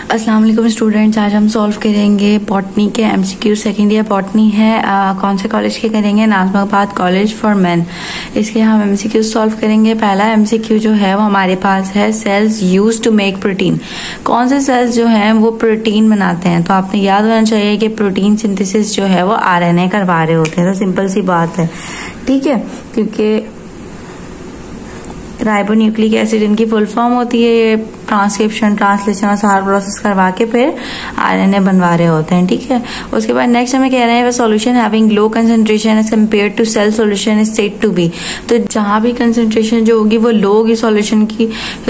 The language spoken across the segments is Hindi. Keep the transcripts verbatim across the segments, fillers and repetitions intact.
अस्सलाम वालेकुम स्टूडेंट्स, आज हम सॉल्व करेंगे बॉटनी के एमसीक्यू। सेकेंड ईयर बॉटनी है। आ, कौन से कॉलेज के करेंगे? Nazimabad college for men. इसके हम एमसीक्यू सॉल्व करेंगे। पहला एमसीक्यू जो है वो हमारे पास है, cells use to make protein. कौन से सेल्स जो हैं वो प्रोटीन बनाते हैं? तो आपने याद होना चाहिए कि प्रोटीन सिंथेसिस जो है वो आरएनए करवा रहे होते हैं। तो सिंपल सी बात है, ठीक है, क्योंकि राइबोन्यूक्लिक एसिड इनकी फुल फॉर्म होती है। ये ट्रांसक्रिप्शन, ट्रांसलेशन और सारा प्रोसेस करवा के फिर आरएनए बनवा रहे होते हैं, ठीक है। उसके बाद नेक्स्ट हमें कह रहे हैं solution having low concentration as compare to cell solution is said to be. तो जहां भी कंसंट्रेशन जो होगी वो लो होगी सॉल्यूशन की,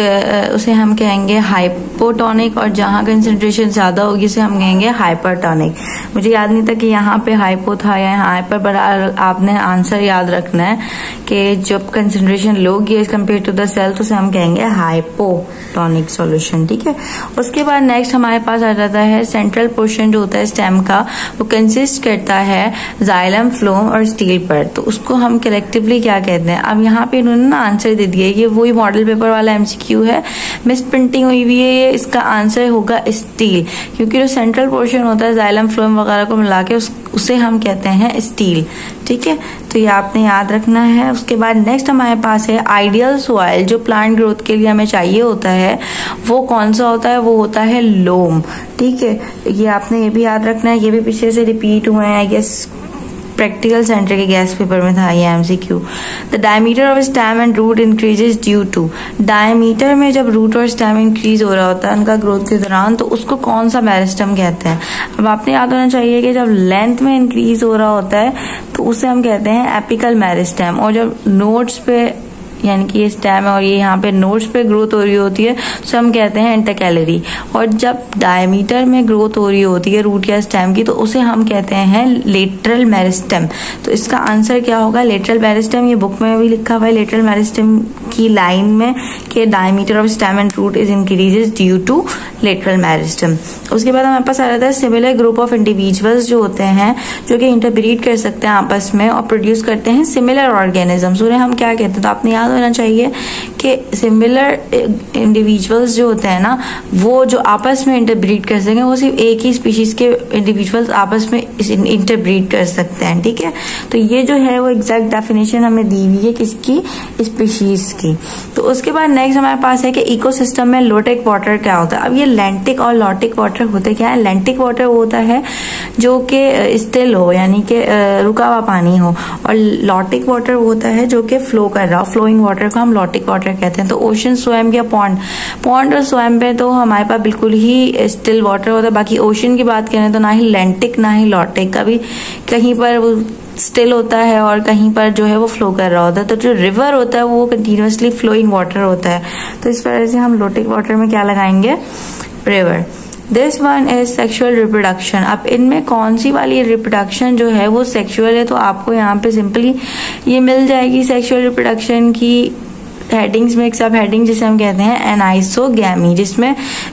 उसे हम कहेंगे हाइपोटोनिक, और जहां कंसंट्रेशन ज्यादा होगी उसे हम कहेंगे हाइपरटोनिक। मुझे याद नहीं था कि यहाँ पे हाइपो था या हाइपर, पर आपने आंसर याद रखना है कि जब कंसंट्रेशन लो होगी as compare to the cell तो उसे हम कहेंगे हाइपोटोनिक सॉल्यूशन, ठीक है। उसके बाद नेक्स्ट हमारे पास आ जाता है सेंट्रल पोर्शन जो होता है स्टेम का, वो कंसिस्ट करता है जाइलम, फ्लोम और स्टील पर। तो उसको हम कलेक्टिवली क्या कहते हैं? अब यहाँ पे इन्होंने ना आंसर दे दिया, ये वही मॉडल पेपर वाला एमसीक्यू है, मिस प्रिंटिंग हुई हुई है। ये इसका आंसर होगा स्टील, क्योंकि जो सेंट्रल पोर्शन होता है जाइलम, फ्लोम वगैरह को मिला के उस, उसे हम कहते हैं स्टील, ठीक है। तो ये आपने याद रखना है। उसके बाद नेक्स्ट हमारे पास है आइडियल सॉइल, जो प्लांट ग्रोथ के लिए हमें चाहिए होता है वो कौन सा होता है? वो होता है लोम, ठीक है। ये आपने ये भी याद रखना है। ये भी पीछे से रिपीट हुए हैं, आई गेस प्रैक्टिकल सेंटर के गैस पेपर में था ये MCQ. The diameter of stem and root increases due to. Diameter में जब रूट और स्टेम इंक्रीज हो रहा होता है उनका ग्रोथ के दौरान, तो उसको कौन सा मेरिस्टम कहते हैं? अब आपने याद होना चाहिए कि जब लेंथ में इंक्रीज हो रहा होता है तो उसे हम कहते हैं एपिकल मेरिस्टम, और जब नोड्स पे यानी कि ये स्टेम है और ये यहाँ पे नोड्स पे ग्रोथ हो रही होती है तो हम कहते हैं इंटरकैलरी। और जब डायमीटर में ग्रोथ हो रही होती है रूट या स्टेम की तो उसे हम कहते हैं लेटरल मेरिस्टम। तो इसका आंसर क्या होगा? Lateral meristem. ये बुक में भी लिखा हुआ है लेटरल मेरिस्टम की लाइन में कि diameter of stem and root is increases due to lateral meristem. उसके बाद हमारे पास आ जाता है सिमिलर ग्रुप ऑफ इंडिविजुअल्स जो होते हैं जो कि इंटरब्रीड कर सकते हैं आपस में और प्रोड्यूस करते हैं सिमिलर ऑर्गेनिजम्स। उन्हें हम क्या कहते हैं? तो आपने याद होना चाहिए कि सिमिलर इंडिविजुअल्स जो होते हैं ना, वो जो आपस में इंटरब्रीड कर सकें, वो सिर्फ एक ही स्पीशीज के इंडिविजुअल्स आपस में इंटरब्रीड कर सकते हैं, ठीक है। तो ये जो है वो एग्जैक्ट डेफिनेशन हमें दी हुई है किसकी? स्पीशीज की। तो उसके बाद नेक्स्ट हमारे पास है कि इकोसिस्टम में लोटिक वाटर क्या होता है। अब ये लैंटिक और लॉटिक वाटर होते क्या है? लैंटिक वाटर वो होता है जो कि स्टिल हो, यानी कि रुका हुआ पानी हो, और लॉटिक वाटर वो होता है जो कि फ्लो कर रहा हो। फ्लोइंग वाटर को हम लॉटिक वाटर कहते हैं। तो ओशन, स्वयं या पॉन्ड, पॉन्ड और स्वयं पे तो हमारे पास बिल्कुल ही स्टिल वाटर होता है। बाकी ओशन की बात करें तो ना ही लैंटिक ना ही लॉटिक, कभी कहीं पर वो स्टिल होता है और कहीं पर जो है वो फ्लो कर रहा होता है। तो जो रिवर होता है वो कंटिन्यूसली फ्लोइंग वाटर होता है। तो इस वजह से हम लॉटिक वाटर में क्या लगाएंगे? River. This one is sexual reproduction. अब इनमें कौन सी वाली रिप्रोडक्शन जो है वो सेक्सुअल है? तो आपको यहाँ पे सिंपली ये मिल जाएगी सेक्सुअल रिप्रोडक्शन की हेडिंग्स में एक सब हेडिंग जिसे हम कहते हैं एनाइसोगैमी, जिसमें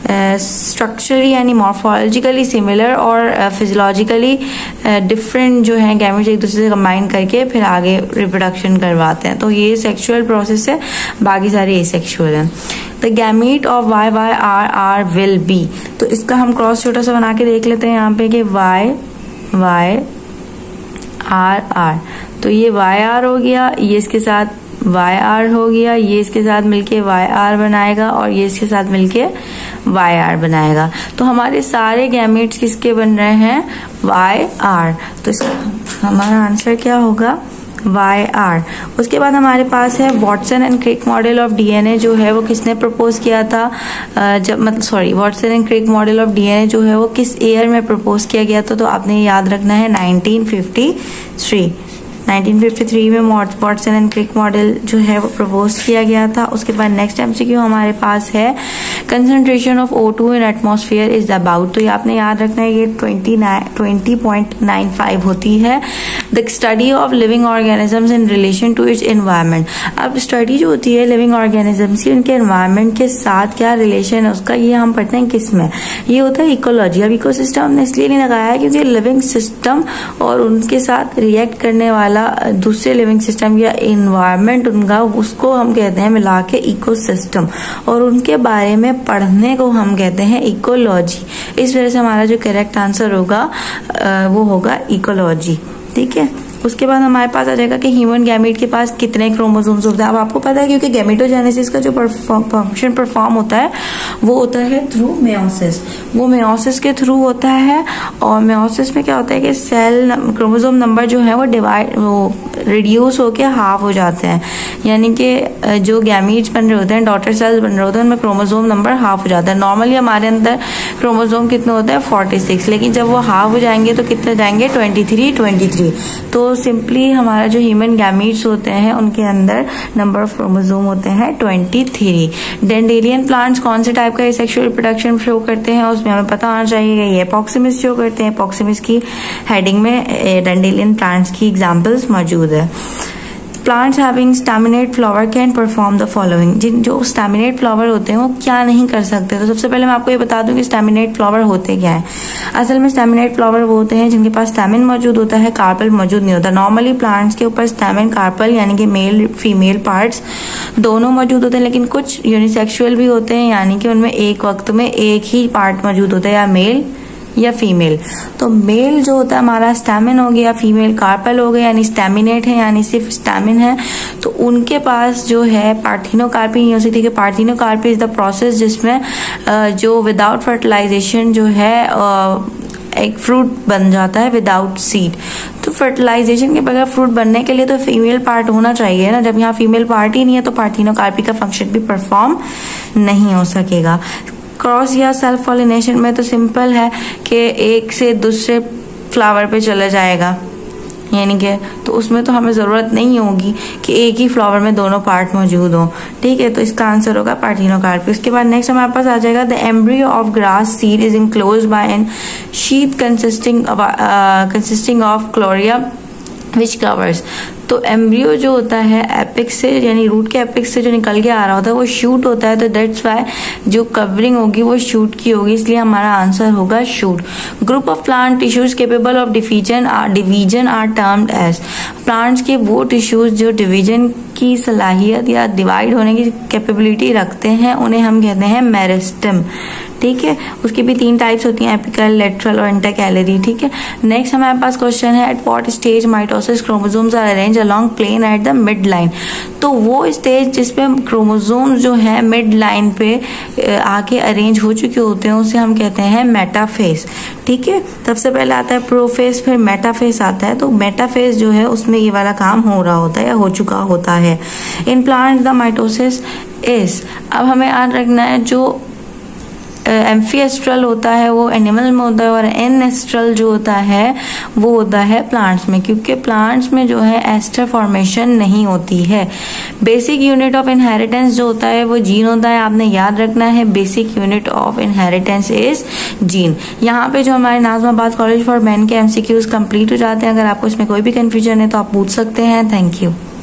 स्ट्रक्चरली यानी मॉर्फोलॉजिकली सिमिलर और फिजियोलॉजिकली डिफरेंट जो है गैमेट्स एक दूसरे से कंबाइन करके फिर आगे रिप्रोडक्शन करवाते हैं। तो ये सेक्सुअल प्रोसेस है, बाकी सारे एसेक्सुअल हैं। The gamete of Y Y R R will be. तो इसका हम क्रॉस छोटा सा बना के देख लेते हैं यहाँ पे कि वाई वाई आर आर, तो ये वाई आर हो गया, ये इसके साथ वाई आर हो गया, ये इसके साथ मिलके वाई आर बनाएगा और ये इसके साथ मिलके वाई आर बनाएगा। तो हमारे सारे गैमेट्स किसके बन रहे हैं? Y R. तो हमारा आंसर क्या होगा? Y R. उसके बाद हमारे पास है Watson and Crick model of DNA, जो है वो किसने प्रपोज किया था? जब मतलब sorry Watson and Crick model of DNA जो है वो किस ईयर में प्रपोज किया गया था? तो आपने याद रखना है nineteen fifty three. Nineteen fifty three में वॉटसन एंड क्रिक मॉडल जो है वो प्रपोज किया गया था। उसके बाद नेक्स्ट एमसीक्यू हमारे पास है concentration of O two in atmosphere is about. तो ये आपने याद रखना है ये ट्वेंटी पॉइंट नाइन फाइव होती है। The study of living organisms in relation to its environment. अब स्टडी जो होती है लिविंग ऑर्गेनिजम्स की, उनके एनवायरनमेंट के साथ क्या रिलेशन है उसका, ये हम पढ़ते हैं किस में? ये होता है इकोलॉजी। अब इकोसिस्टम हमने इसलिए नहीं लगाया है क्योंकि लिविंग सिस्टम और उनके साथ रिएक्ट करने वाला दूसरे लिविंग सिस्टम या एनवायरनमेंट उनका, उसको हम कहते हैं मिला के इकोसिस्टम, और उनके बारे में पढ़ने को हम कहते हैं इकोलॉजी। इस वजह से हमारा जो करेक्ट आंसर होगा वो होगा इकोलॉजी। ठीक है, उसके बाद हमारे पास आ जाएगा कि ह्यूमन गैमेट के पास कितने क्रोमोसोम्स होते हैं। अब आपको पता है क्योंकि गैमेटोजेनेसिस का जो फंक्शन परफॉर्म होता है वो होता है थ्रू मेयोसिस। वो मेयोसिस के थ्रू होता है और मेयोसिस में क्या होता है कि सेल क्रोमोसोम नंबर जो है वो डिवाइड वो रिड्यूस होके हाफ हो जाते हैं, यानी कि जो गैमीट्स बन रहे होते हैं, डॉटर सेल्स बन रहे होते हैं, उनमें क्रोमोसोम नंबर हाफ हो जाता है। नॉर्मली हमारे अंदर क्रोमोसोम कितने होते हैं फोर्टी सिक्स, लेकिन जब वो हाफ हो जाएंगे तो कितने जाएंगे ट्वेंटी थ्री ट्वेंटी थ्री। तो सिंपली हमारा जो ह्यूमन गैमीट्स होते हैं उनके अंदर नंबर ऑफ क्रोमोसोम होते हैं ट्वेंटी थ्री। डेंडेलियन प्लांट्स कौन से टाइप का सेक्सुअल रिप्रोडक्शन शो करते हैं उसमें हमें पता होना चाहिए। ये एपॉक्सिमिस शो करते हैं। एपॉक्सिमिस की हेडिंग में डेंडेलियन प्लांट्स की एग्जांपल्स मौजूद है। Plants having staminate flower can perform the following. जिन जो स्टैमिनेट फ्लावर होते हैं वो क्या नहीं कर सकते। तो सबसे पहले मैं आपको ये बता दूं कि स्टैमिनेट फ्लावर होते क्या है। असल में स्टैमिनेट फ्लावर वो होते हैं जिनके पास स्टैमिन मौजूद होता है, कार्पल मौजूद नहीं होता। नॉर्मली प्लांट्स के ऊपर स्टैमिन कार्पल यानी कि मेल फीमेल पार्ट्स दोनों मौजूद होते हैं, लेकिन कुछ यूनिसेक्सुअल भी होते हैं, यानी कि उनमें एक वक्त में एक ही पार्ट मौजूद होता है, या मेल या फीमेल। तो मेल जो होता है हमारा स्टैमिन हो गया, फीमेल कार्पल हो गया, यानी स्टैमिनेट है यानी सिर्फ स्टैमिन है। तो उनके पास जो है पार्थिनोकार्पी नहीं हो सकती कि पार्थिनोकार्पी इज द प्रोसेस जिसमें जो विदाउट फर्टिलाइजेशन जो है एक फ्रूट बन जाता है विदाउट सीड। तो फर्टिलाइजेशन के बगैर फ्रूट बनने के लिए तो फीमेल पार्ट होना चाहिए ना। जब यहाँ फीमेल पार्ट ही नहीं है तो पार्थिनोकार्पी का फंक्शन भी परफॉर्म नहीं हो सकेगा। क्रॉस या सेल्फ पॉलिनेशन में तो सिंपल है कि एक से दूसरे फ्लावर पे चला जाएगा, यानी कि तो उसमें तो हमें जरूरत नहीं होगी कि एक ही फ्लावर में दोनों पार्ट मौजूद हो। ठीक है, तो इसका आंसर होगा पार्थिनोकार्पी। उसके बाद नेक्स्ट हमारे पास आ जाएगा the embryo of grass seed is enclosed by an sheath consisting consisting of coleorhiza which covers. तो एम्ब्रियो जो होता है एपिक्स से यानी रूट के एपिक्स से जो निकल के आ रहा होता है वो शूट होता है, तो दैट्स वाई जो कवरिंग होगी वो शूट की होगी, इसलिए हमारा आंसर होगा shoot. Group of plant tissues capable of division are division are termed as. Plants के वो टिश्यूज जो डिवीजन की सलाहियत या डिवाइड होने की कैपेबिलिटी रखते हैं उन्हें हम कहते हैं मेरिस्टेम। ठीक है, उसकी भी तीन टाइप्स होती हैं, एपिकल, लेटरल और इंटरकैलरी। ठीक है, नेक्स्ट हमारे पास क्वेश्चन है at what stage mitosis chromosomes are arrange along plane at the mid line. तो वो स्टेज जिसपे क्रोमोसोम्स जो है मिड लाइन पे आके अरेंज हो चुके होते हैं उसे हम कहते हैं मेटाफेज। ठीक है, सबसे पहले आता है प्रोफेज, फिर मेटाफेज आता है। तो मेटाफेज जो है उसमें ये वाला काम हो रहा होता है या हो चुका होता है। In plant the mitosis is, अब हमें याद रखना है जो एम्फीएस्ट्रल होता है वो एनिमल में होता है और एनएस्ट्रल जो होता है वो होता है प्लांट्स में, क्योंकि प्लांट्स में जो है एस्टर फॉर्मेशन नहीं होती है। बेसिक यूनिट ऑफ इनहेरिटेंस जो होता है वो जीन होता है, आपने याद रखना है basic unit of inheritance is gene. यहाँ पे जो हमारे नाज़माबाद कॉलेज फॉर मैन के एमसीक्यूज कंप्लीट हो जाते हैं। अगर आपको इसमें कोई भी कंफ्यूजन है तो आप पूछ सकते हैं। Thank you.